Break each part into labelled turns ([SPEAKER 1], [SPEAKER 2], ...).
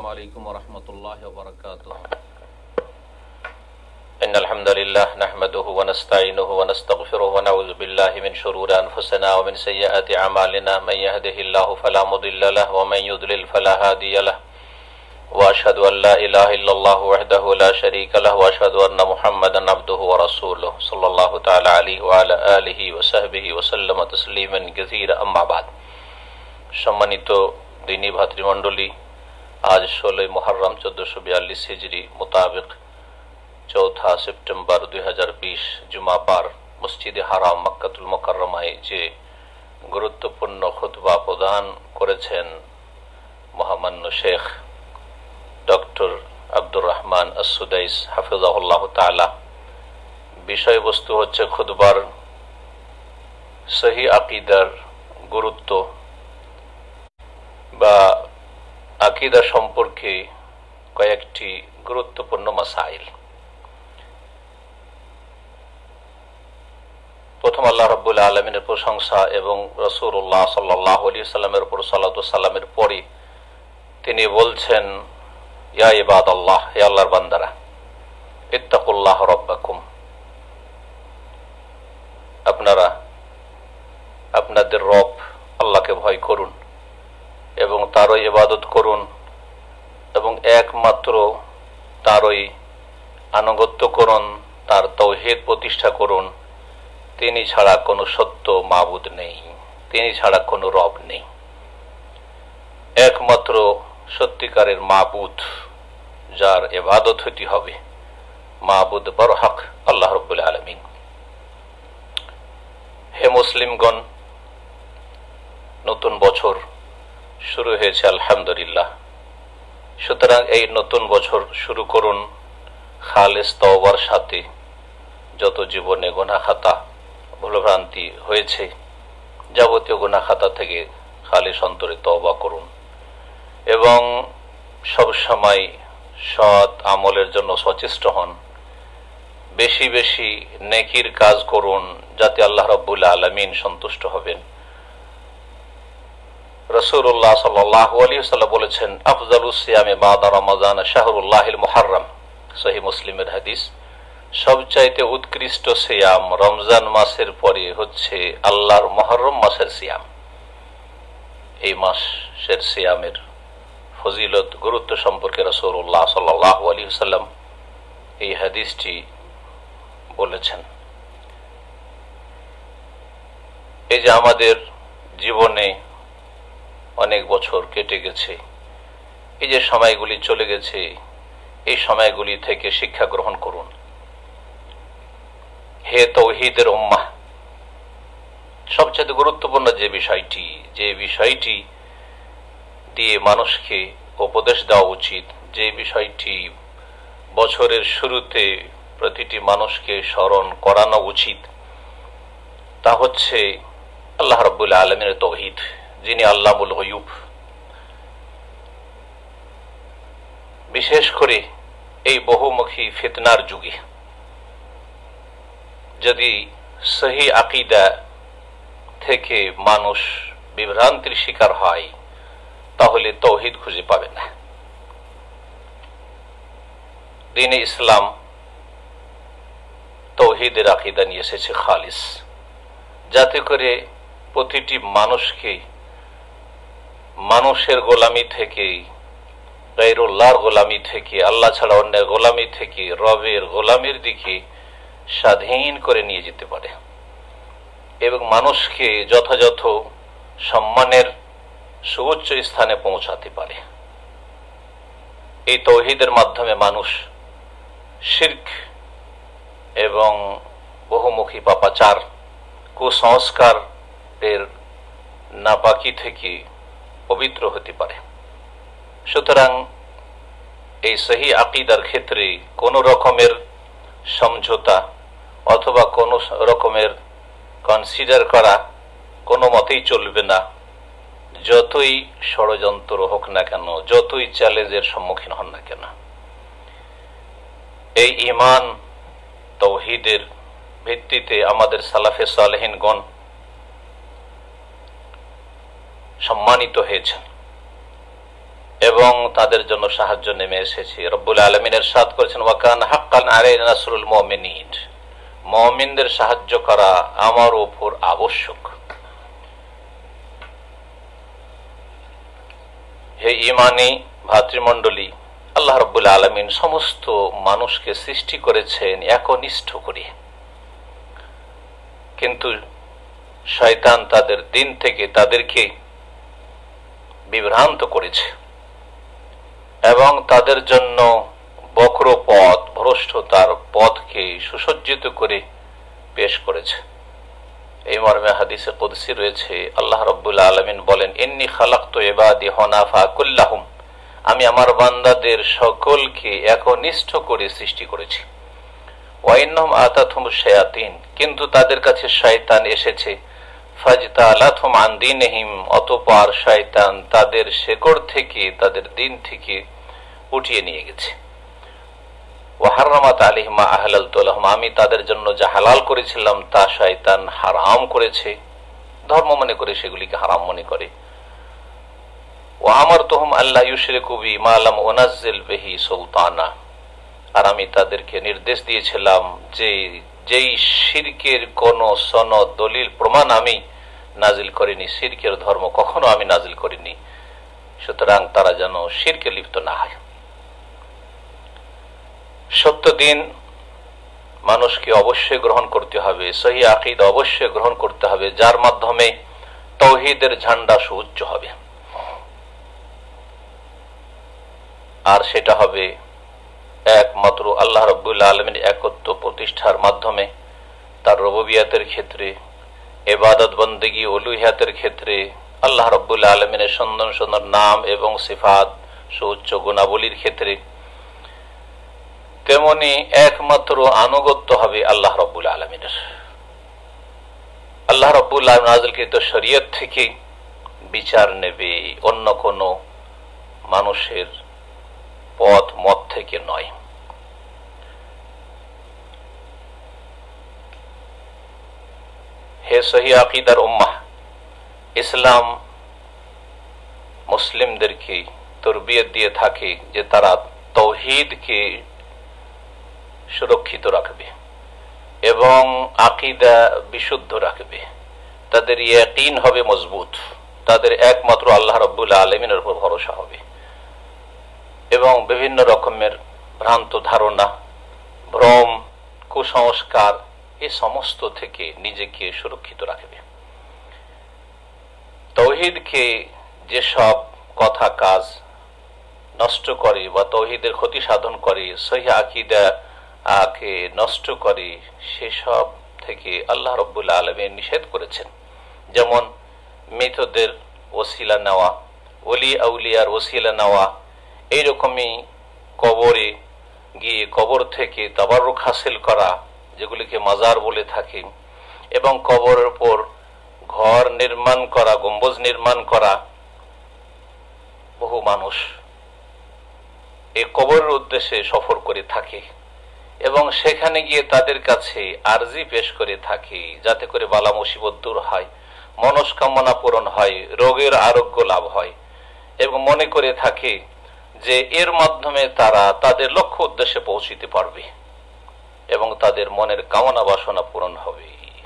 [SPEAKER 1] عليكم ورحمة الله وبركاته. إن الحمد لله نحمده ونستعينه ونستغفره ونعوذ بالله من شرور أنفسنا ومن سيئات أعمالنا من يهده الله فلا مضل له ومن يضلل فلا هادي له وأشهد أن لا إله إلا الله وحده لا شريك له وأشهد أن محمدا عبده ورسوله صلى الله تعالى عليه وعلى آله وصحبه وسلم تسليما كثيرا أما بعد. সম্মানিত দিনী ভাতৃমণ্ডলী, আজ 16 মুহররম 1442 হিজরি মোতাবেক 4 সেপ্টেম্বর 2020 জুমাবার মসজিদে হারাম মক্কাতুল মুকাররমায় যে গুরুত্বপূর্ণ খুতবা প্রদান করেছেন মহামান্য শেখ ডক্টর আব্দুর রহমান আস-সুদাইস হাফিজাহুল্লাহ তাআলা, বিষয়বস্তু হচ্ছে খুতবার সহি আকীদার গুরুত্ব বা আকীদা সম্পর্কে কয়েকটি গুরুত্বপূর্ণ মাসাইল। প্রথম আল্লাহ রাব্বুল আলামিনের প্রশংসা এবং রাসূলুল্লাহ সাল্লাল্লাহু আলাইহি ওয়াসাল্লামের উপর সালাতু সালামের পরে তিনি বলছেন, ইয়া ইবাদাল্লাহ, হে আল্লাহর বান্দারা, ইত্তাকুল্লাহ রাব্বাকুম, আপনারা আপনাদের রব আল্লাহকে ভয় করুন এবং তারই ইবাদত করুন এবং একমাত্র তারই আনুগত্য করুন, তার তাওহীদ প্রতিষ্ঠা করুন। তিনি ছাড়া কোনো সত্য মাবুদ নেই, তিনি ছাড়া কোনো রব নেই। একমাত্র সত্যিকারের মাবুদ, যার ইবাদত হতে হবে, মাবুদ বরহক আল্লাহ রাব্বুল আলামিন। হে মুসলিমগণ, নতুন বছর শুরু হয়েছে আলহামদুলিল্লাহ। সুতরাং এই নতুন বছর শুরু করুন খালেস তওবার সাথে। যত জীবনে গুনাহ খাতা ভুলভ্রান্তি হয়েছে, যাবতীয় গুনাহ খাতা থেকে খালেস অন্তরে তওবা করুন এবং সব সময় সৎ আমলের জন্য সচেষ্ট হন। বেশি বেশি নেকির কাজ করুন, যাতে আল্লাহ রাব্বুল আলামিন সন্তুষ্ট হবেন। রাসূলুল্লাহ সাল্লাল্লাহু আলাইহি ওয়াসাল্লাম বলেছেন, আফজালুস সিয়ামে বাদা রমাজান শাহরুল্লাহিল মুহাররম, সহিহ মুসলিমের হাদিস। সবচাইতে উৎকৃষ্ট সিয়াম রমজান মাসের পরে হচ্ছে আল্লাহর মুহররম মাসের সিয়াম। এই মাসের সিয়ামের ফজিলত গুরুত্ব সম্পর্কে রাসূলুল্লাহ সাল্লাল্লাহু আলাইহি ওয়াসাল্লাম এই হাদিসটি বলেছেন। এই যে আমাদের জীবনে অনেক বছর কেটে গেছে, এই যে সময়গুলি চলে গেছে, এই সময়গুলি থেকে শিক্ষা গ্রহণ করুন। হে তাওহীদের উম্মাহ, সবচেয়ে গুরুত্বপূর্ণ যে বিষয়টি দিয়ে মানুষকে উপদেশ দেওয়া উচিত, যে বিষয়টি বছরের শুরুতে প্রতিটি মানুষকে স্মরণ করানো উচিত, তা হচ্ছে আল্লাহ রাব্বুল আলামিনের তাওহীদ, যিনি আল্লামুল গায়ুব। বিশেষ করে এই বহুমুখী ফিতনার যুগে যদি সহি আকীদা থেকে মানুষ বিভ্রান্তির শিকার হয়, তাহলে তাওহীদ খুঁজে পাবে না। দ্বীনে ইসলাম তাওহীদের আকীদা নিয়ে এসেছে খালিস, যাতে করে প্রতিটি মানুষকে মানুষের গোলামি থেকে, গায়রুল্লাহর গোলামি থেকে, আল্লাহ ছাড়া অন্যের গোলামি থেকে রবের গোলামির দিকে স্বাধীন করে নিয়ে যেতে পারে এবং মানুষকে যথাযথ সম্মানের সুউচ্চ স্থানে পৌঁছাতে পারে। এই তাওহীদের মাধ্যমে মানুষ শিরক এবং বহুমুখী পাপাচার, কুসংস্কার এর নাপাকি থেকে পবিত্র হতে পারে। সুতরাং এই সহি আকীদার ক্ষেত্রে কোনো রকমের সমঝোতা অথবা কোনো রকমের কনসিডার করা কোনো মতেই চলবে না। যতই ষড়যন্ত্র হোক না কেন, যতই চ্যালেঞ্জের সম্মুখীন হন না কেন, এই ঈমান তাওহীদের ভিত্তিতে আমাদের সালাফে সালেহিনগণ সম্মানিত হয়েছেন। এবং তাদের জন্য সাহায্য নেমে এসেছে। রব্বুল আলামিন ইরশাদ করেছেন, ওয়া কানা হাক্কান আলাইনা নাসরুল মুমিনিন, মুমিনদের সাহায্য করা আমার উপর আবশ্যক। হে ঈমানী ভাতৃমণ্ডলী, আল্লাহ রব্বুল আলামিন সমস্ত মানুষকে সৃষ্টি করেছেন একনিষ্ঠ করে, কিন্তু শয়তান তাদের দিন থেকে তাদেরকে বিভ্রান্ত করেছে এবং তাদের জন্য বক্র পথ, ভ্রষ্টতার পথকে সুসজ্জিত করে পেশ করেছে। এই মর্মে হাদিসে কুদসি রয়েছে, আল্লাহ রাব্বুল আলামিন বলেন, ইন্নী খালাকতু ইবাদি হুনাফা কুল্লাহুম, আমি আমার বান্দাদের সকলকে একনিষ্ঠ করে সৃষ্টি করেছি। ওয়া ইন্নাহুম আতাতহুমুশ শায়াতিন, কিন্তু তাদের কাছে শয়তান এসেছে। ফাজতালাতহুম আন দীনিহিম, অতঃপর শয়তান তাদের শেকড় থেকে, তাদের দিন থেকে উঠিয়ে নিয়ে গেছে। ওয়া হারামাত আলাইহিম মা আহলালতু লাহুম, আমি তাদের জন্য যা হালাল করেছিলাম তা শয়তান হারাম করেছে, ধর্ম মনে করে সেগুলিকে হারাম মনে করে। ওয়া আমারতুহুম আল্লা ইউশরিকু বি মা লাম উনাজ্জিল বিহি সুলতানা, আর আমি তাদেরকে নির্দেশ দিয়েছিলাম যে যেই শিরকের কোন সনদ, দলিল, প্রমাণ আমি নাজিল করিনি, শিরকের ধর্ম কখনো আমি নাজিল করিনি, সুতরাং তারা যেন শিরকে লিপ্ত না হয়। সত্য দিন মানুষকে অবশ্যই গ্রহণ করতে হবে, সহি আকীদা অবশ্যই গ্রহণ করতে হবে, যার মাধ্যমে তাওহীদের ঝান্ডা সুউচ্চ হবে। আর সেটা হবে একমাত্র আল্লাহ রাব্বুল আলামিনের একত্ব প্রতিষ্ঠার মাধ্যমে, তার রুবুবিয়তের ক্ষেত্রে, ইবাদত বন্দেগী উলুহিয়াতের ক্ষেত্রে, আল্লাহ রাব্বুল আলামিনের সুন্দর সুন্দর নাম এবং সিফাত, সুউচ্চ গুণাবলীর ক্ষেত্রে, তেমনি একমাত্র আনুগত্য হবে আল্লাহ রাব্বুল আলামিনের। আল্লাহ রাব্বুল আলামিন নাযিলকৃত শরীয়ত থেকে বিচার নেবে, অন্য কোন মানুষের পথ মত থেকে নয়। হে সহি আকীদার উম্মাহ, ইসলাম মুসলিমদেরকে তরবিয়ত দিয়ে থাকে যে তারা তাওহীদকে সুরক্ষিত রাখবে এবং আকীদা বিশুদ্ধ রাখবে, তাদের ইয়াকিন হবে মজবুত, তাদের একমাত্র আল্লাহ রাব্বুল আলামিনের উপর ভরসা হবে এবং বিভিন্ন রকমের ভ্রান্ত ধারণা, ভ্রম, কুসংস্কার এই সমস্ত থেকে নিজেকে সুরক্ষিত রাখবে। তাওহীদকে যেসব কথা কাজ নষ্ট করে বা তাওহীদের ক্ষতি সাধন করে, সহিহ আকীদাকে নষ্ট করে, সেসব থেকে আল্লাহ রাব্বুল আলামিন নিষেধ করেছেন। যেমন মৃতদের ওসিলা নেওয়া, ওলি আউলিয়ার ওসিলা নেওয়া, এইরকমই কবরে গিয়ে কবর থেকে তাবাররুক হাসিল করা, যেগুলিকে মাজার বলে থাকে, এবং কবরের উপর ঘর নির্মাণ করা, গম্বুজ নির্মাণ করা। বহু মানুষ এই কবরের উদ্দেশ্যে সফর করে থাকে এবং সেখানে গিয়ে তাদের কাছে আরজি পেশ করে থাকে, যাতে করে বালা মুসিবত দূর হয়, মনস্কামনা পূরণ হয়, রোগের আরোগ্য লাভ হয়, এবং মনে করে থাকে যে এর মাধ্যমে তারা তাদের লক্ষ্য উদ্দেশ্যে পৌঁছিতে পারবে এবং তাদের মনের কামনা বাসনা পূরণ হবে।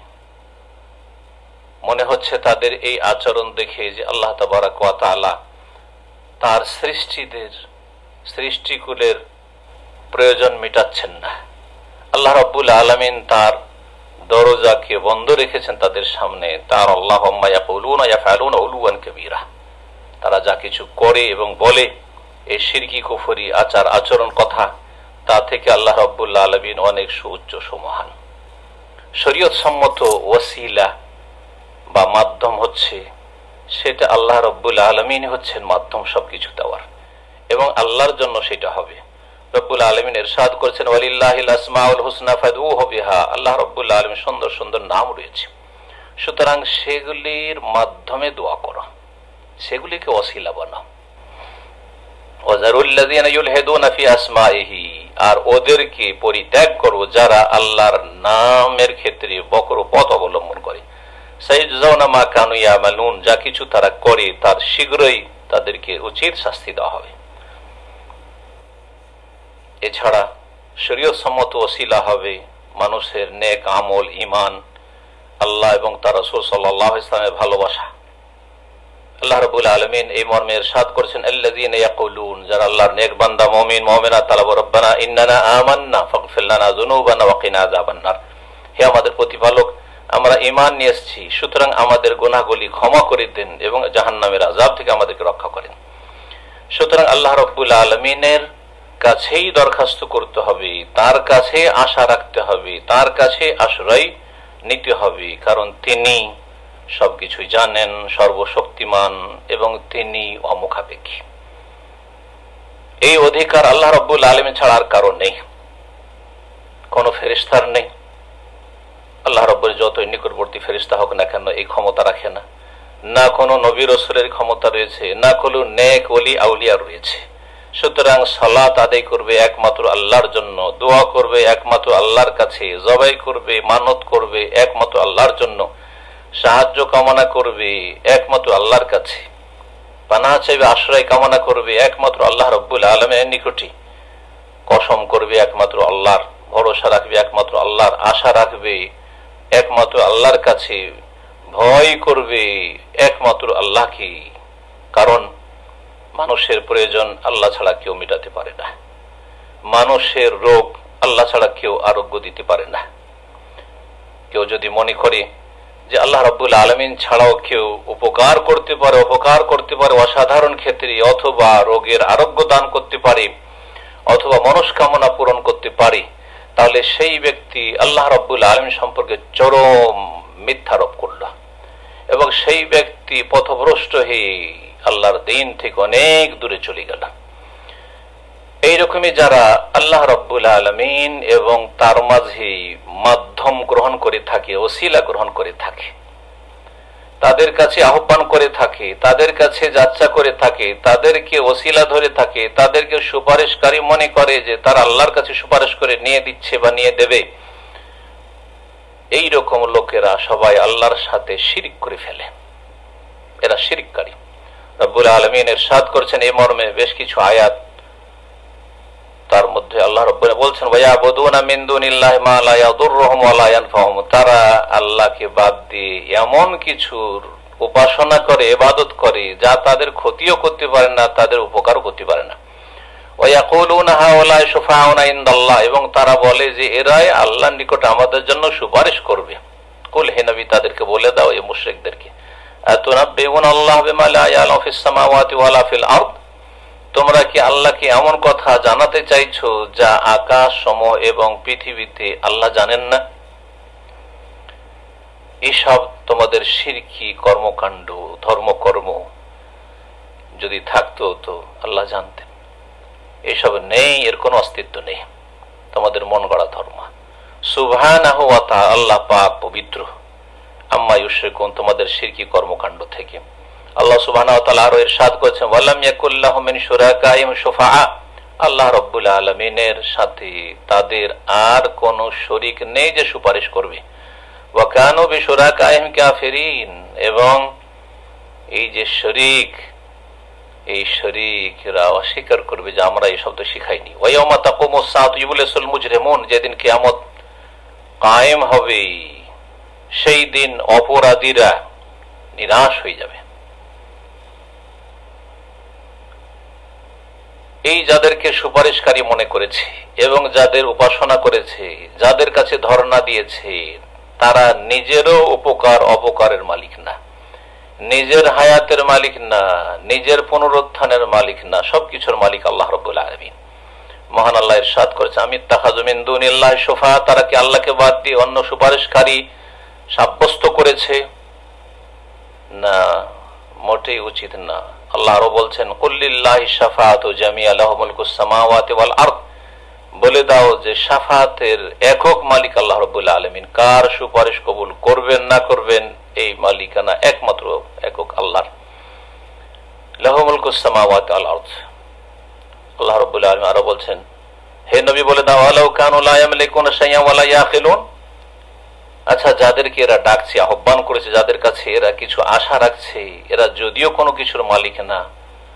[SPEAKER 1] মনে হচ্ছে তাদের এই আচরণ দেখে যে আল্লাহ তাবারাক ওয়া তাআলা তার সৃষ্টিকুলের প্রয়োজন মেটাচ্ছেন না। আল্লাহ রাব্বুল আলামিন তার দরজাকে বন্ধ রেখেছেন তাদের সামনে। তার আল্লাহুম্মা ইয়াকুলুনা ইয়াফআলুনা উলুওয়ান কাবীরা, তারা যা কিছু করে এবং বলে এই শিরকি কুফরি আচার আচরণ কথা, তা থেকে আল্লাহ রাব্বুল আলামিন অনেক সুউচ্চ সুমহান। শরীয়ত সম্মত ওসিলা বা মাধ্যম হচ্ছে, সেটা আল্লাহ রাব্বুল আলামিন হচ্ছেন মাধ্যম সবকিছু দেওয়ার, এবং আল্লাহর জন্য সেটা হবে। রব্বুল আলামিন ইরশাদ করেছেন, ওয়ালিল্লাহিল আসমাউল হুসনা ফাদউহু বিহা, আল্লাহ রাব্বুল আলামিন সুন্দর সুন্দর নাম রয়েছে, সুতরাং সেগুলির মাধ্যমে দোয়া করো, সেগুলিকে ওসিলা বানাও। ওয়াজারুল্লাযিনা ইউলহিদুনা ফি আসমাইহি, আর ওদেরকে পরিত্যাগ করো যারা আল্লাহর নামের ক্ষেত্রে বক্র পথ অবলম্বন করে। সাইয়ুজাউনা মা কানু ইয়ামালুন, যা কিছু তারা করে তার শীঘ্রই তাদেরকে উচিত শাস্তি দেওয়া হবে। এছাড়া শরীয়ত সম্মত ওসিলা হবে মানুষের নেক আমল, ঈমান, আল্লাহ এবং তার রাসূল সাল্লাল্লাহু আলাইহি ওয়াসাল্লামের ভালোবাসা। আল্লাহ রাব্বুল আলামিন এই মর্মে ইরশাদ করেছেন, আল্লাযীনা ইয়াকুলুন, যারা আল্লাহর নেক বান্দা মুমিন মুমিনাত, তারা রব্বানা ইন্নানা আমান্না ফাগফির লানা যুনুবানা ওয়া কিনা আযাবান নার। হে আমাদের প্রতিপালক, আমরা ঈমান নিয়ে এসেছি, সুতরাং আমাদের গুনাহগুলি ক্ষমা করে দেন এবং জাহান্নামের আযাব থেকে আমাদেরকে রক্ষা করেন। সুতরাং আল্লাহ রাব্বুল আলামিনের কাছেই দরখাস্ত করতে হবে, তার কাছে আশা রাখতে হবে, তার কাছে আশ্রয় নিতে হবে, কারণ তিনি সবকিছুই জানেন, সর্বশক্তিমান এবং তিনি অমুখাপেক্ষী। এই অধিকার আল্লাহ রাব্বুল আলামিন ছাড়া আর কারো নেই, কোন ফেরেশতার নেই। আল্লাহ রাব্বুল যতই নিকটবর্তী ফেরেশতা হোক না কেন এই ক্ষমতা রাখে না, না কোনো নবী রাসূলের ক্ষমতা রয়েছে, না কোনো নেক ওলি আউলিয়া রয়েছে। সুতরাং সালাত আদায় করবে একমাত্র আল্লাহর জন্য, দোয়া করবে একমাত্র আল্লাহর কাছে, জবাই করবে, মানত করবে একমাত্র আল্লাহর জন্য, সাহায্য কামনা করবে একমাত্র আল্লাহর কাছে, পানাহ চাইবে, আশ্রয় কামনা করবে একমাত্র আল্লাহ রাব্বুল আলামিনের নিকটে, কসম করবে একমাত্র আল্লাহর, ভরসা রাখবে একমাত্র আল্লাহর, আশা রাখবে একমাত্র আল্লাহর কাছে, ভয় করবে একমাত্র আল্লাহকে। কারণ মানুষের প্রয়োজন আল্লাহ ছাড়া কেউ মেটাতে পারে না, মানুষের রোগ আল্লাহ ছাড়া কেউ আরোগ্য দিতে পারে না। কেউ যদি মনে করে যে আল্লাহ রাব্বুল আলামিন ছাড়াও কেউ উপকার করতে পারে অসাধারণ ক্ষেত্রে, অথবা রোগের আরোগ্য দান করতে পারে, অথবা মনস্কামনা পূরণ করতে পারে, তাহলে সেই ব্যক্তি আল্লাহ রাব্বুল আলামিন সম্পর্কে চরম মিথ্যারোপ করল এবং সেই ব্যক্তি পথভ্রষ্ট হয়ে আল্লাহর দ্বীন থেকে অনেক দূরে চলে গেল। এইরকমই যারা আল্লাহ রাব্বুল আলামিন এবং তার মাঝে মাধ্যম গ্রহণ করে থাকে, ওসিলা গ্রহণ করে থাকে, তাদের কাছে আহ্বান করে থাকে, তাদের কাছে যাচ্ছা করে থাকে, তাদেরকে ওসিলা ধরে থাকে, তাদেরকে সুপারিশকারী মনে করে যে তারা আল্লাহর কাছে সুপারিশ করে নিয়ে দিচ্ছে বা নিয়ে দেবে, এই রকম লোকেরা সবাই আল্লাহর সাথে শিরক করে ফেলে, এরা শিরককারী। রব্বুল আলামিন ইরশাদ করেছেন এই মর্মে বেশ কিছু আয়াত, তার মধ্যে আল্লাহ রাব্বুল বলছেন, ওয়ায়াবুদুনা মিন দুনিল্লাহি মা লা ইয়াদুররুহুম ওয়া লা ইয়ানফাউহুম, তারা আল্লাহকে বাদ দিয়ে এমন কিছুর উপাসনা করে, ইবাদত করে, যা তাদের ক্ষতিও করতে পারে না, তাদের উপকারও করতে পারে না। ওয়ায়াকুলুনা হাউলাই শুফাউনা ইনদাল্লাহ, এবং তারা বলে যে এরাই আল্লাহর নিকট আমাদের জন্য সুপারিশ করবে। কুল, হে নবী তাদেরকে বলে দাও, এই মুশরিকদেরকে, আতুনাব্বিউনা আল্লাহ বিমা লা ইয়ালামু ফিস সামাওয়াতি ওয়া লা ফিল আরদ, তোমরা কি আল্লাহকে এমন কথা জানাতে চাইছো যা আকাশ সমূহ এবং পৃথিবীতে আল্লাহ জানেন না? এসব তোমাদের শিরকি কর্মকাণ্ড, ধর্মকর্ম যদি থাকতো তো আল্লাহ জানতেন। এসব নেই, এর কোনো অস্তিত্ব নেই, তোমাদের মন গড়া ধর্ম। সুবহানাহু ওয়া তাআলা, আল্লাহ পাক পবিত্র, আম্মা ইউশরিকুন, তোমাদের শিরকি কর্মকাণ্ড থেকে। আল্লাহ সুবহানাহু ওয়া তাআলা আরো ইরশাদ করেছেন, ওয়ালাম ইয়াকুল লাহুম মিন শুরাকাইহিম শুফাআ, আল্লাহ রাব্বুল আলামিনের সাথে তাদের আর কোন শরীক নেই যে সুপারিশ করবে। ওয়া কানু বিশুরাকাইহিম কাফিরিন, এবং এই যে শরীক, এই শরীকরা অস্বীকার করবে যে আমরা এই শব্দ শিখাইনি। ওয়া ইয়াউমা তাকুমুস সাআতু ইবলিসুল মুজরিমুন, যেদিন কিয়ামত কায়েম হবে সেই দিন অপরাধীরা নিরাশ হয়ে যাবে। এই যাদেরকে সুপারিশকারী মনে করেছে এবং যাদের উপাসনা করেছে, যাদের কাছে ধর্ণা দিয়েছে, তারা নিজেরও উপকার অপকারের মালিক না, নিজের হায়াতের মালিক না, নিজের পুনরুত্থানের মালিক না, সবকিছুর মালিক আল্লাহ রাব্বুল আলামিন। মহান আল্লাহ ইরশাদ করেছে, আমিত্তাখাযু মিন দুনিল্লাহি শুফাআ, তারা কি আল্লাহকে বাদ দিয়ে অন্য সুপারিশকারী সাব্যস্ত করেছে? না, মোটেই উচিত না। আল্লাহ আরো বলছেন, কুল লিল্লাহি শাফাআতু জামিআ লাহু মুলকুস সামাওয়াতি ওয়াল আরদ, বলে দাও যে শাফাআতের একক মালিক আল্লাহ রাব্বুল আলামিন, কার সুপারিশ কবুল করবেন না করবেন এই মালিকানা একমাত্র একক আল্লাহর। লাহু মুলকুস সামাওয়াতি ওয়াল আরদ। আল্লাহ রাব্বুল আলামিন আরো বলছেন, হে নবী বলে দাও, আলাউ কানু লা ইয়ামলিকুনা শাইআন ওয়া লা ইয়াকিলুন, আচ্ছা যাদেরকে এরা ডাকছে, আহ্বান করেছে, যাদের কাছে এরা কিছু আশা রাখছে, এরা যদিও কোনো কিছুর মালিক না,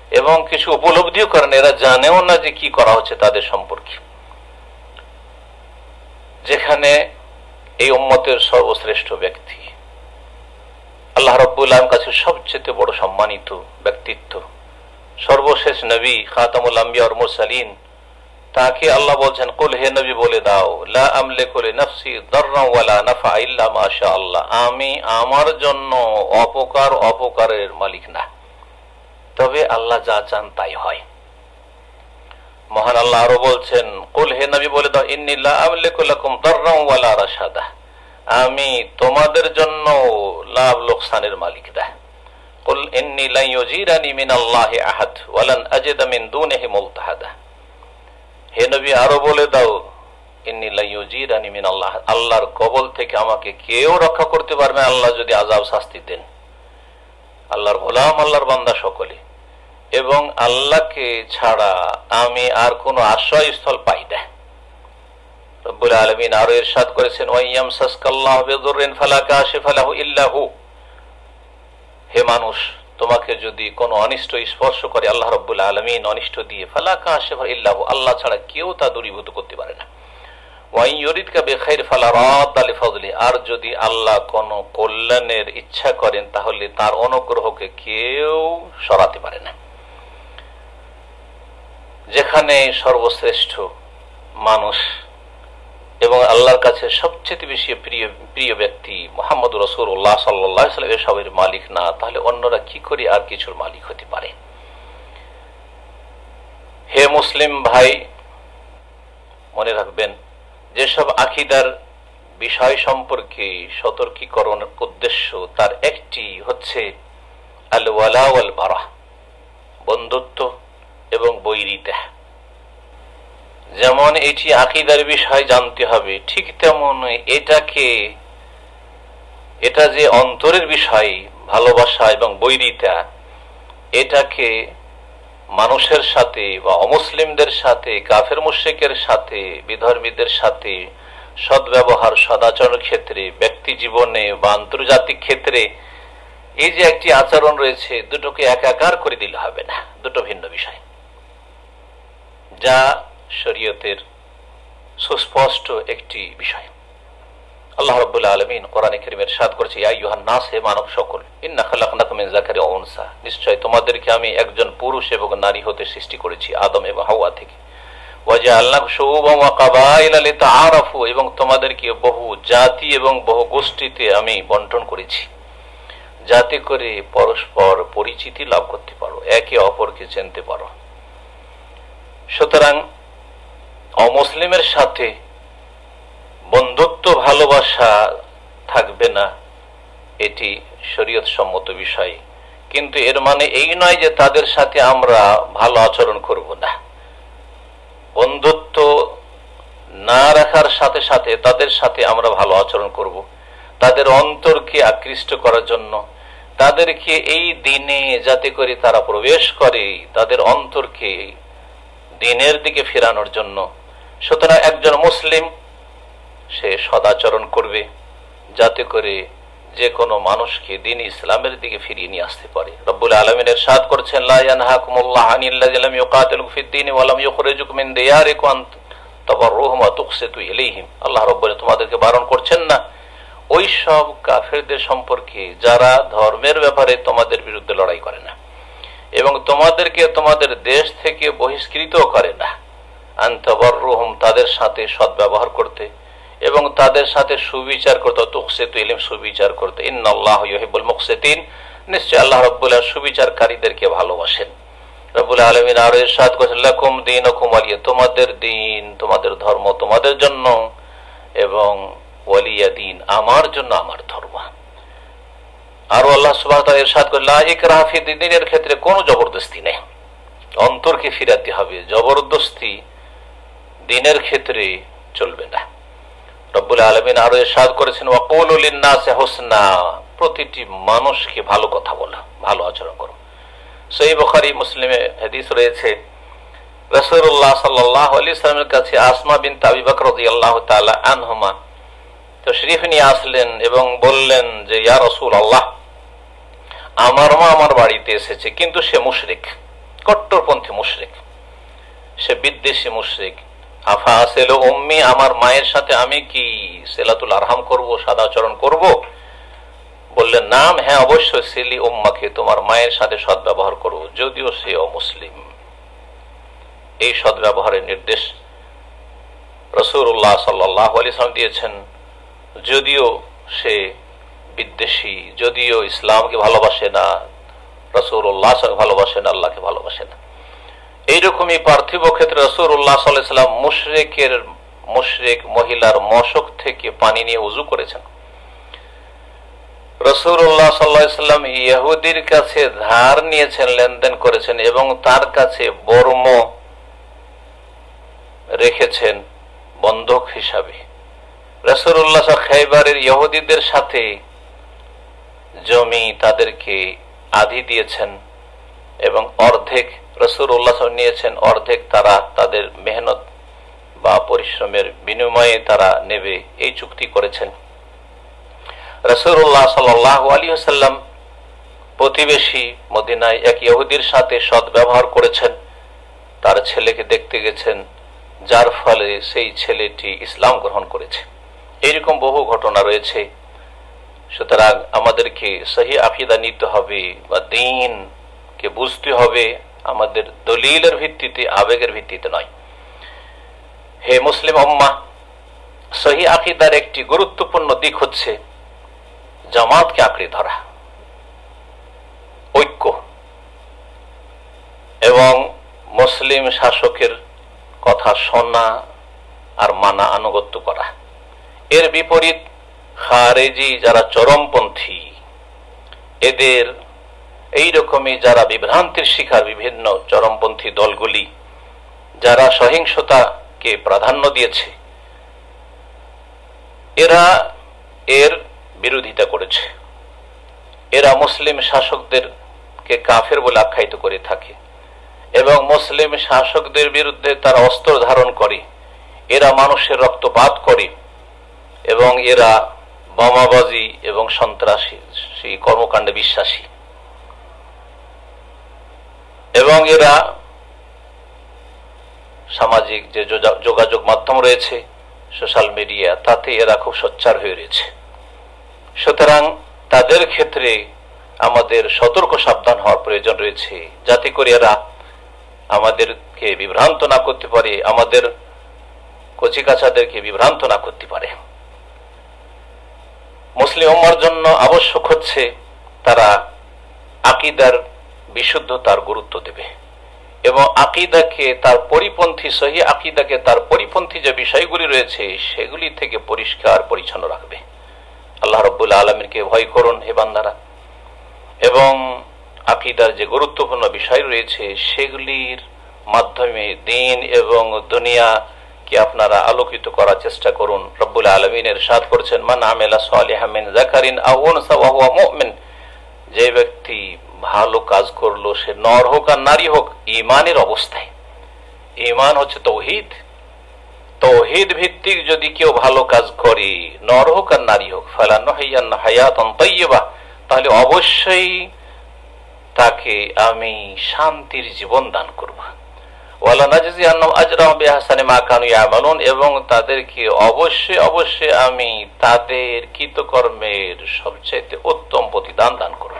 [SPEAKER 1] এবং কিছু উপলব্ধিও করেন, এরা জানেও না যে কি করা হচ্ছে তাদের সম্পর্কে। যেখানে এই উম্মতের সর্বশ্রেষ্ঠ ব্যক্তি, আল্লাহ রাব্বুল আলামিনের কাছে সবচেয়ে বড় সম্মানিত ব্যক্তিত্ব, সর্বশেষ নবী খাতামুল আম্বিয়া ওয়াল মুরসালিন, তাকে আল্লাহ বলছেন, কুল, হে নবী বলে দাও, লা আমলিকু লিনাফসি দাররান ওয়ালা নাফা ইল্লা মা শা আল্লাহ, আমি আমার জন্য অপকারের মালিক না, তবে আল্লাহ যা চান তাই হয়। মহান আল্লাহ আরো বলছেন, কুল, হে নবী বলে দাও, ইন্নী লা আমলিকু লাকুম দাররান ওয়ালা রাশাদা, আমি তোমাদের জন্য লাভ লোকসানের মালিক না। কুল ইন্নী লা ইউজিরানি মিনাল্লাহি আহাদ ওয়ালান আজিদা মিন দুনিহি মুলতাহাদা, হে নবী আরো বলে দাও, ইন্নী লা ইউজিরানি মিনাল্লাহ, আল্লাহর কবল থেকে আমাকে কেউ রক্ষা করতে পারবে আল্লাহ যদি আযাব শাস্তি দেন। আল্লাহর গোলাম, আল্লাহর বান্দা সকলে, এবং আল্লাহকে ছাড়া আমি আর কোনো আশ্রয়স্থল পাই না। রব্বুল আলামিন আরো ইরশাদ করেছেন, ওয়াইয়ামসাসকাল্লাহু বিদুররিন ফালা কাশিফা লাহু ইল্লা হু, হে মানুষ, তোমাকে যদি কোনো অনিষ্ট স্পর্শ করে আল্লাহ রাব্বুল আলামিন অনিষ্ট দিয়ে, ফালা কাশিফা ইল্লা হু, আল্লাহ ছাড়া কেউ তা দূরীভূত করতে পারে না। ওয়াইন ইউরিদকা বিখাইর ফালা রাদ্দা লিফাদলি, আর যদি আল্লাহ কোনো কল্যাণের ইচ্ছা করেন তাহলে তার অনুগ্রহকে কেউ সরাতে পারে না। যেখানে সর্বশ্রেষ্ঠ মানুষ এবং আল্লাহর কাছে সবচেয়ে বেশি প্রিয় ব্যক্তি মুহাম্মদ রাসূলুল্লাহ সাল্লাল্লাহু আলাইহি ওয়াসাল্লাম এসবের মালিক না, তাহলে অন্যরা কি করে আর কিছুর মালিক হতে পারে? হে মুসলিম ভাই, মনে রাখবেন, যেসব আকীদার বিষয় সম্পর্কে সতর্কীকরণের উদ্দেশ্য, তার একটি হচ্ছে আল ওয়ালা ওয়াল বারা, বন্ধুত্ব এবং বৈরিতা। যেমন এটি আকীদার বিষয় জানতে হবে, ঠিক তেমন এটা যে অন্তরের বিষয়, ভালোবাসা এবং বৈরিতা, এটাকে মানুষের সাথে বা অমুসলিমদের সাথে, কাফের মুশরিকের সাথে, বিধর্মীদের সাথে সদ্ব্যবহার, সদাচরণের ক্ষেত্রে, ব্যক্তি জীবনে বা আন্তর্জাতিক ক্ষেত্রে এই যে একটি আচরণ রয়েছে, দুটোকে একাকার করে দিলে হবে না, দুটো ভিন্ন বিষয়, যা শরীয়তের সুস্পষ্ট একটি বিষয়। আল্লাহ রাব্বুল আলামিন কোরআনে কারীমে ইরশাদ করেছে, ইয়া আইয়ুহান নাস, হে মানব সকল, ইন্না খালাকনাকুম মিন যাকারিন ওয়া উনসা, নিশ্চয় তোমাদেরকে আমি একজন পুরুষ এবং নারী হতে সৃষ্টি করেছি, আদম এবং হাওয়া থেকে। ওয়া জাআলনাকুম শুউবান ওয়া কাবাইলা লিতাআরাফু, এবং তোমাদেরকে বহু জাতি এবং বহু গোষ্ঠীতে আমি বণ্টন করেছি, যাতে করে পরস্পর পরিচিতি লাভ করতে পারো, একে অপরকে চিনতে পারো। সুতরাং অমুসলিমের সাথে বন্ধুত্ব, ভালোবাসা থাকবে না, এটি শরীয়ত সম্মত বিষয়, কিন্তু এর মানে এই নয় যে তাদের সাথে আমরা ভালো আচরণ করব না। বন্ধুত্ব না রাখার সাথে সাথে তাদের সাথে আমরা ভালো আচরণ করব, তাদের অন্তরকে আকৃষ্ট করার জন্য, তাদেরকে এই দিনে যাতে করে তারা প্রবেশ করে, তাদের অন্তরকে দিনের দিকে ফেরানোর জন্য। সুতরাং একজন মুসলিম সে সদাচরণ করবে, যাতে করে যে কোনো মানুষকে দিন ইসলামের দিকে ফিরিয়ে নিয়ে আসতে পারে। রব্বুল আলামিন ইরশাদ করেছেন, লা ইয়ানহাকুমুল্লাহু আনিল্লাযিনা লাম ইউকাতিলুকুম ফিদ-দীন ওয়া লাম ইউখরিজুকুম মিন দিয়ারিকুম আন তাবাররুহুম ওয়া তুকসিতু ইলাইহিম, আল্লাহ রাব্বুল তোমাদেরকে বারণ করছেন না ওই সব কাফেরদের সম্পর্কে যারা ধর্মের ব্যাপারে তোমাদের বিরুদ্ধে লড়াই করে না এবং তোমাদেরকে তোমাদের দেশ থেকে বহিষ্কৃত করে না, আন তাবাররুহুম, তাদের সাথে সদ্ব্যবহার করতে এবং তাদের সাথে সুবিচার করতে, তুকসিতু ইলাইহিম, সুবিচার করতে। ইন্নাল্লাহা ইউহিব্বুল মুকসিতিন, নিশ্চয় আল্লাহ রাব্বুল আলামিন সুবিচারকারীদেরকে ভালোবাসেন। রব্বুল আলামিন আরো ইরশাদ করেছেন, লাকুম দীনুকুম ওয়ালিয়া, তোমাদের দিন, তোমাদের ধর্ম তোমাদের জন্য, এবং ওয়ালিয়া দিন, আমার জন্য আমার ধর্ম। আর আল্লাহ সুবহানাহু ওয়া তাআলা ইরশাদ করেন, লা ইকরাহা ফি দ্বীনের ক্ষেত্রে কোনো জবরদস্তি নেই, অন্তরকে ফিরাতে হবে, জবরদস্তি দিনের ক্ষেত্রে চলবে না। রব্বুল আলামিন আরো ইরশাদ করেছেন, ওয়া কুলু লিন-নাসি হুসনা, প্রতিটি মানুষকে ভালো কথা বলো, ভালো আচরণ করো। সহিহ বুখারী মুসলিমে হাদিস রয়েছে, রাসূলুল্লাহ সাল্লাল্লাহু আলাইহি ওয়াসাল্লামের কাছে আসমা বিনত আবি বকর রাদিয়াল্লাহু তাআলা আনহুমা তাশরীফ নিয়ে আসলেন এবং বললেন যে, ইয়া রাসূলুল্লাহ, আমার মা আমার বাড়িতে এসেছে, কিন্তু সে মুশরিক, কট্টরপন্থী মুশরিক, সে বিদ্বেষী মুশরিক। আফা আসেল উম্মি, আমার মায়ের সাথে আমি কি সিলাতুল আরহাম করব, সদাচরণ করব? বললেন নাম, হ্যাঁ অবশ্যই, সিলি উম্মাকে, তোমার মায়ের সাথে সদ্ব্যবহার করো, যদিও সে অমুসলিম। এই সদ্ব্যবহারের নির্দেশ রাসূলুল্লাহ সাল্লাল্লাহু আলাইহি ওয়াসাল্লাম দিয়েছেন, যদিও সে বিদ্বেষী, যদিও ইসলামকে ভালোবাসে না, রাসূলুল্লাহ ভালোবাসে না, আল্লাহকে ভালোবাসে না। এইরকমই পার্থিব ক্ষেত্রে রাসূলুল্লাহ সাল্লাল্লাহু আলাইহি ওয়াসাল্লাম মুশরিক মহিলার মশক থেকে পানি নিয়ে ওযু করেছেন। রাসূলুল্লাহ সাল্লাল্লাহু আলাইহি ওয়াসাল্লাম ইহুদির কাছে ধার নিয়েছেন, লেনদেন করেছেন এবং তার কাছে বর্ম রেখেছেন বন্ধক হিসাবে। রাসূলুল্লাহ খাইবারের ইহুদিদের সাথে জমি তাদেরকে আধি দিয়েছেন এবং অর্ধেক রাসূলুল্লাহ নিয়েছেন, অর্ধেক তারা তাদের মেহনত বা পরিশ্রমের বিনিময়ে তারা নেবে, এই চুক্তি করেছেন। রাসূলুল্লাহ সাল্লাল্লাহু আলাইহি ওয়াসাল্লাম প্রতিবেশী মদিনায় এক ইহুদির সাথে সদ্ব্যবহার করেছেন, তার ছেলেকে দেখতে গেছেন, যার ফলে সেই ছেলেটি ইসলাম গ্রহণ করেছে। এইরকম বহু ঘটনা রয়েছে। সুতরাং আমাদেরকে সহি আকীদা নিতে হবে বা দ্বীনকে বুঝতে হবে, আমাদের দলিলের ভিত্তিতে, আবেগের ভিত্তিতে নয়। হে মুসলিম উম্মাহ, সহি আকীদার একটি গুরুত্বপূর্ণ দিক হচ্ছে জামাতকে আঁকড়ে ধরা, ঐক্য এবং মুসলিম শাসকের কথা শোনা আর মানা, আনুগত্য করা। এর বিপরীত খারেজি যারা চরমপন্থী, এদের এইরকমই যারা বিভ্রান্তির শিকার বিভিন্ন চরমপন্থী দলগুলি, যারা সহিংসতাকে প্রাধান্য দিয়েছে, এরা এর বিরোধিতা করেছে। এরা মুসলিম শাসকদেরকে কাফের বলে আখ্যায়িত করে থাকে এবং মুসলিম শাসকদের বিরুদ্ধে তারা অস্ত্র ধারণ করে, এরা মানুষের রক্তপাত করে এবং এরা বোমাবাজি এবং সন্ত্রাসী কর্মকাণ্ডে বিশ্বাসী এবং এরা সামাজিক যে যোগাযোগ মাধ্যম রয়েছে, সোশ্যাল মিডিয়া, তাতে এরা খুব সোচ্চার হয়ে রয়েছে। সুতরাং তাদের ক্ষেত্রে আমাদের সতর্ক সাবধান হওয়ার প্রয়োজন রয়েছে, যাতে করে এরা আমাদেরকে বিভ্রান্ত না করতে পারে, আমাদের কচিকাচাদেরকে বিভ্রান্ত না করতে পারে। মুসলিম উম্মার জন্য আবশ্যক হচ্ছে তারা আকীদার বিশুদ্ধতার গুরুত্ব দেবে এবং আকীদাকে তার পরিপন্থী, সহি আকীদাকে তার পরিপন্থী যে বিষয়গুলি রয়েছে সেগুলি থেকে পরিষ্কার পরিচ্ছন্ন রাখবে। আল্লাহ রাব্বুল আলামিনকে ভয় করুন হে বান্দারা, এবং আকীদার যে গুরুত্বপূর্ণ বিষয় রয়েছে সেগুলির মাধ্যমে দ্বীন এবং দুনিয়াকে আপনারা আলোকিত করার চেষ্টা করুন। রব্বুল আলামিন ইরশাদ করেছেন, মান আমিলা সালিহান মিন যাকারিন আও উনসা ওয়া হুয়া মুমিন, যে ব্যক্তি ভালো কাজ করলো, সে নর হোক আর নারী হোক, ঈমানের অবস্থায়। ঈমান হচ্ছে তাওহীদ। তাওহীদ ভিত্তিক যদি কেউ ভালো কাজ করে, নর হোক আর নারী হোক, ফালানুহিয়ান্না হায়াতান তাইয়্যিবা, তাহলে অবশ্যই তাকে আমি শান্তির জীবন দান করব। ওয়ালা নাজজিয়ান্নাহুম আজরাহুম বিআহসানি মা কানু ইয়ামালুন, এবং তাদেরকে অবশ্যই আমি তাদের কৃতকর্মের সবচেয়ে উত্তম প্রতিদান দান করব।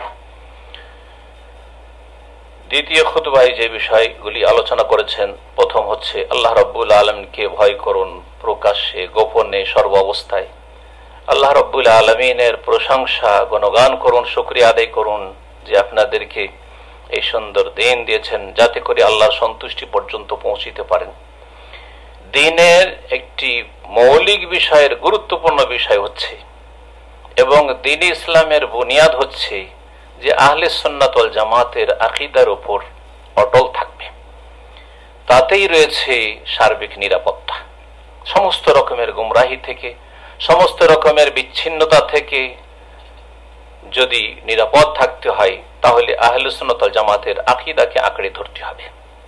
[SPEAKER 1] দ্বিতীয় খুতবায় যে বিষয়গুলি আলোচনা করেছেন, প্রথম হচ্ছে আল্লাহ রাব্বুল আলামিনকে ভয় করুন প্রকাশ্যে, গোপনে, সর্ব অবস্থায়। আল্লাহ রাব্বুল আলামিনের প্রশংসা, গুণগান করুন, শুকরিয়া আদায় করুন যে আপনাদেরকে এই সুন্দর দিন দিয়েছেন, যাতে করে আল্লাহর সন্তুষ্টি পর্যন্ত পৌঁছিতে পারেন। দ্বীনের একটি মৌলিক বিষয়ের গুরুত্বপূর্ণ বিষয় হচ্ছে এবং দ্বীন ইসলামের বুনিয়াদ হচ্ছে যে আহলে সুন্নাত ওয়াল জামাতের আকীদার উপর অটল থাকবে। তাতেই রয়েছে সার্বিক নিরাপত্তা। সমস্ত রকমের গুমরাহি থেকে, সমস্ত রকমের বিচ্ছিন্নতা থেকে যদি নিরাপদ থাকতে হয়, তাহলে আহলে সুন্নাত ওয়াল জামাতের আকীদাকে আঁকড়ে ধরতে হবে।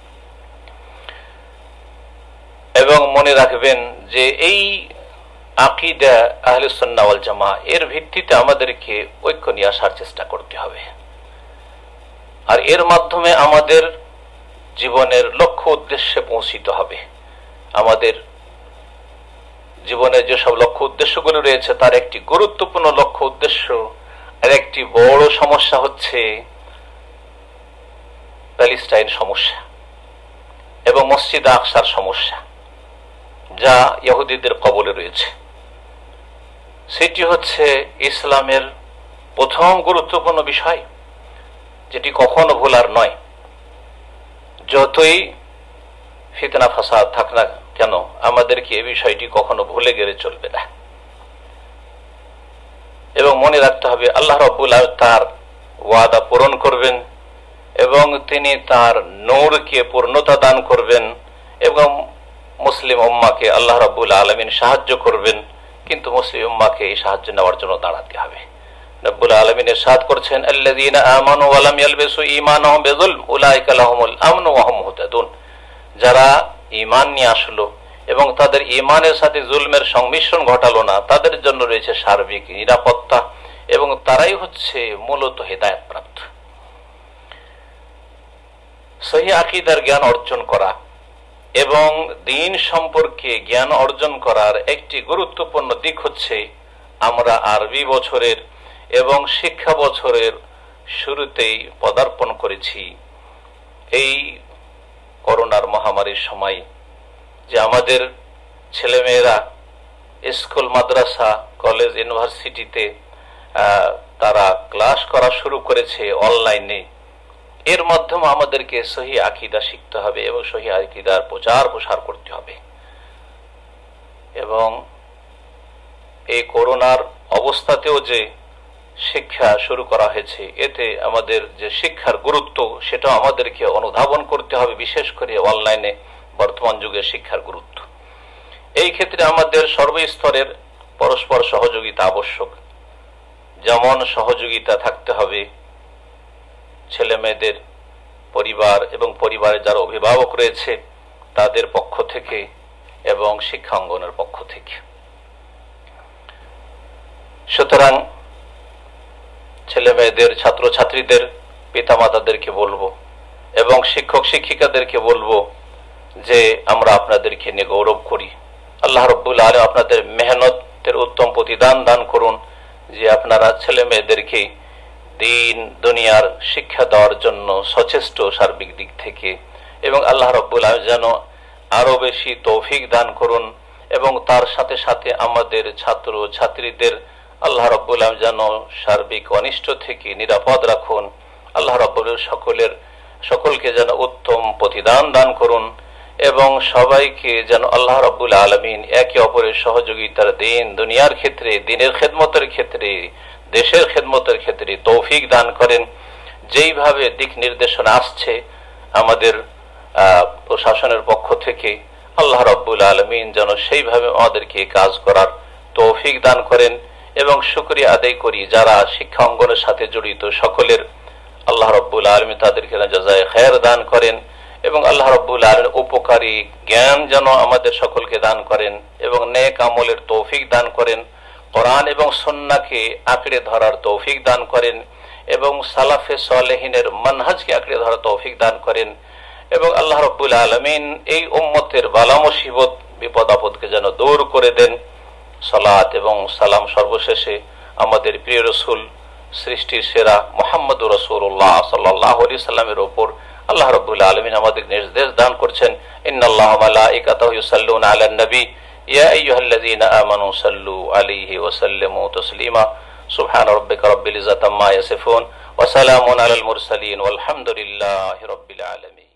[SPEAKER 1] এবং মনে রাখবেন যে এই আকীদা আহলে সুন্নাহ ওয়াল জামাআহ, এর ভিত্তিতে আমাদেরকে ঐক্য নিয়ে আসার চেষ্টা করতে হবে। আর এর মাধ্যমে আমাদের জীবনের লক্ষ্য উদ্দেশ্যে পৌঁছিতে হবে। আমাদের জীবনের যেসব লক্ষ্য উদ্দেশ্যগুলো রয়েছে তার একটি গুরুত্বপূর্ণ লক্ষ্য উদ্দেশ্য আর একটি বড় সমস্যা হচ্ছে প্যালেস্টাইন সমস্যা এবং মসজিদ আকসার সমস্যা, যা ইহুদিদের কবলে রয়েছে। সেটি হচ্ছে ইসলামের প্রথম গুরুত্বপূর্ণ বিষয়, যেটি কখনো ভোলার নয়। যতই ফিতনা ফাসাদ থাক না কেন, আমাদেরকে এই বিষয়টি কখনো ভুলে গেলে চলবে না এবং মনে রাখতে হবে আল্লাহ রাব্বুল আলামিন তার ওয়াদা পূরণ করবেন এবং তিনি তার নূরকে পূর্ণতা দান করবেন এবং মুসলিম উম্মাহকে আল্লাহ রাব্বুল আলামিন সাহায্য করবেন। কিন্তু মুসলিম উম্মাহকে এই সাহায্য নেওয়ার জন্য দাঁড়াতে হবে। রব্বুল আলামিন ইরশাদ করছেন, আল্লাযীনা আমানু ওয়া লাম ইয়ালবিসু ঈমানাহুম বিযুলম উলাইকা লাহুমুল আমনু ওয়া হুম মুহতাদুন। যারা ঈমান নিয়ে আসলো এবং তাদের ঈমানের সাথে জুলমের সংমিশ্রণ ঘটালো না, তাদের জন্য রয়েছে সার্বিক নিরাপত্তা এবং তারাই হচ্ছে মূলত হেদায়েত প্রাপ্ত। সহিহ আকীদার জ্ঞান অর্জন করা এবং দ্বীন সম্পর্কে জ্ঞান অর্জন করার একটি গুরুত্বপূর্ণ দিক হচ্ছে আমরা আরবি বছরের এবং শিক্ষা বছরের শুরুতেই পদার্পণ করেছি এই করোনার মহামারীর সময়, যে আমাদের ছেলেমেয়েরা স্কুল, মাদ্রাসা, কলেজ, ইউনিভার্সিটিতে তারা ক্লাস করা শুরু করেছে অনলাইনে। এর মাধ্যমে আমাদেরকে সহিহ আকীদা শিখতে হবে এবং সহিহ আকীদার প্রচার প্রসার করতে হবে। এবং এই করোনার অবস্থাতেও যে শিক্ষা শুরু করা হয়েছে, এতে আমাদের যে শিক্ষার গুরুত্ব সেটা আমাদেরকে অনুধাবন করতে হবে, বিশেষ করে অনলাইনে বর্তমান যুগে শিক্ষার গুরুত্ব। এই ক্ষেত্রে আমাদের সর্বস্তরের পরস্পর সহযোগিতা আবশ্যক। যেমন সহযোগিতা থাকতে হবে ছেলে মেয়েদের পরিবার এবং পরিবারের যারা অভিভাবক রয়েছে তাদের পক্ষ থেকে এবং শিক্ষাঙ্গনের পক্ষ থেকে। সুতরাং ছেলে মেয়েদের, ছাত্রছাত্রীদের পিতামাতাদেরকে বলবো এবং শিক্ষক শিক্ষিকাদেরকে বলবো যে আমরা আপনাদেরকে নিয়ে গৌরব করি। আল্লাহ রাব্বুল আলামিন আপনাদের মেহনতের উত্তম প্রতিদান দান করুন, যে আপনারা ছেলে মেয়েদেরকে দিন দুনিয়ার শিক্ষা দেওয়ার জন্য সচেষ্ট সার্বিক দিক থেকে, এবং আল্লাহ রাব্বুল আলামিন যেন আরো বেশি তৌফিক দান করুন এবং তার সাথে সাথে আমাদের ছাত্র ছাত্রীদের আল্লাহ রাব্বুল আলামিন যেন সার্বিক অনিষ্ট থেকে নিরাপদ রাখুন। আল্লাহ রাব্বুল সকলকে যেন উত্তম প্রতিদান দান করুন এবং সবাইকে যেন আল্লাহ রাব্বুল আলামিন একে অপরের সহযোগিতার দিন দুনিয়ার ক্ষেত্রে, দিনের খেদমতের ক্ষেত্রে, দেশের খেদমতের ক্ষেত্রে তৌফিক দান করেন। যেইভাবে দিক নির্দেশনা আসছে আমাদের প্রশাসনের পক্ষ থেকে, আল্লাহ রাব্বুল আলামিন যেন সেইভাবে আমাদেরকে কাজ করার তৌফিক দান করেন এবং শুকরিয়া আদায় করি যারা শিক্ষা অঙ্গনের সাথে জড়িত সকলের। আল্লাহ রাব্বুল আলামিন তাদেরকে জাযায়ে খায়ের দান করেন এবং আল্লাহ রাব্বুল আলামিন উপকারী জ্ঞান যেন আমাদের সকলকে দান করেন এবং নেক আমলের তৌফিক দান করেন, কোরআন এবং সুন্নাহকে আঁকড়ে ধরার তৌফিক দান করেন এবং সালাফে সালেহিনের মানহাজকে আঁকড়ে ধরার তৌফিক দান করেন এবং আল্লাহ রাব্বুল আলামিন এই উম্মতের বালা মুসিবত বিপদ আপদকে যেন দূর করে দেন। সালাত এবং সালাম সর্বশেষে আমাদের প্রিয় রাসূল, সৃষ্টির সেরা মুহাম্মদুর রাসূলুল্লাহ সাল্লাল্লাহু আলাইহি সাল্লামের উপর আল্লাহ রাব্বুল আলামিন আমাদের নির্দেশ দান করছেন, ইন্নাল্লাহা মালাইকাতাহু ইউসাল্লুনা আলান নবী ইয়া আইয়ুহাল্লাযীনা আমানু সাল্লু আলাইহি ওয়া সাল্লিমু তাসলিমা। সুবহান রাব্বিকা রাব্বিল ইজ্জাতি আম্মা ইয়াসিফুন ওয়া সালামুন আলাল মুরসালিন ওয়ালহামদুলিল্লাহি রাব্বিল আলামিন।